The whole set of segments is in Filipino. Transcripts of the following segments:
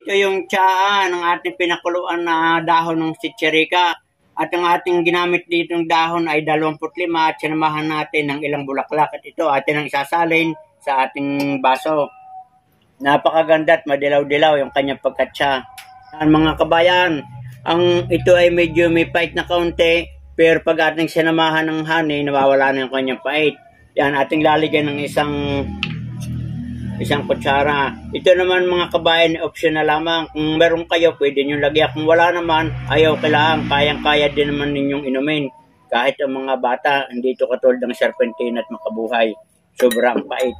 Ito yung tsaa ng ating pinakuluan na dahon ng sitsarika. At ang ating ginamit dito ng dahon ay 25 at sinamahan natin ng ilang bulaklak. At ito atin ang isasalin sa ating baso. Napakaganda at madilaw-dilaw yung kanyang pagkatsa. Mga kabayan, ito ay medyo may pait na kaunti, pero pag ating sinamahan ng honey, nawawala na yung kanyang pait. Yan, ating lalagyan ng isang kutsara. Ito naman mga kabayan, optional lamang. Kung meron kayo, pwede nyo lagyan. Kung wala naman, ayaw kailangan. Kayang-kaya din naman ninyong inumin. Kahit ang mga bata, hindi ito katulad ng serpentina at makabuhay. Sobrang pait.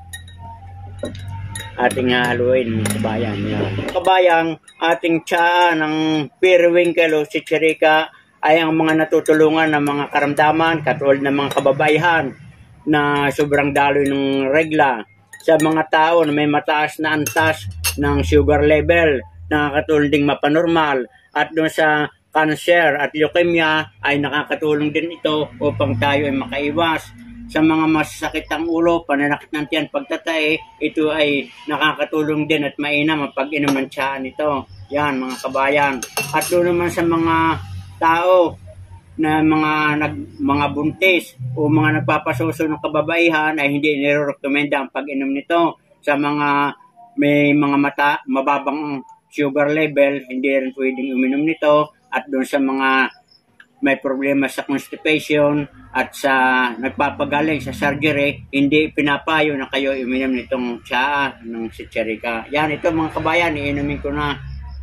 Ating haluin mga kabayan. Yan. Kabayan, ating tsaa ng periwinkle o sitsarika ay ang mga natutulungan ng mga karamdaman, katulad ng mga kababaihan na sobrang daloy ng regla. Sa mga tao na may mataas na antas ng sugar level, nakakatulong ding mapanormal. At doon sa cancer at leukemia ay nakakatulong din ito upang tayo ay makaiwas. Sa mga masasakit ang ulo, pananakit ng tiyan, pagtatae, ito ay nakakatulong din at mainam ang pag-inom ng tsaa nito. Yan mga kabayan. At doon naman sa mga tao na mga buntis o mga nagpapasuso ng kababaihan ay hindi nire-recommenda ang pag-inom nito. Sa mga may mga mababang sugar level, hindi rin pwedeng uminom nito. At doon sa mga may problema sa constipation at sa nagpapagaling sa surgery, hindi pinapayo na kayo uminom nitong tsaa ng sitsarika. Yan, ito mga kabayan, iinumin ko na.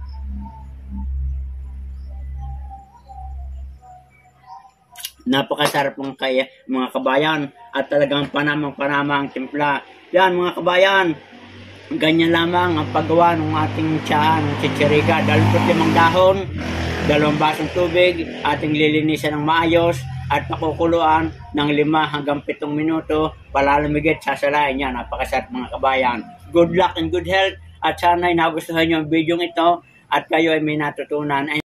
Napakasarap ng mga kabayan at talagang panamang-panamang timpla. Yan mga kabayan, ganyan lamang ang paggawa ng ating tsaa ng sitsarika. 25 dahon, 2 basong tubig, ating lilinisan ng maayos at pakukuluan ng 5 hanggang 7 minuto. Palalamigit, sasalain yan. Napakasarap mga kabayan. Good luck and good health at sana'y nagustuhan nyo ang video ito at kayo ay may natutunan.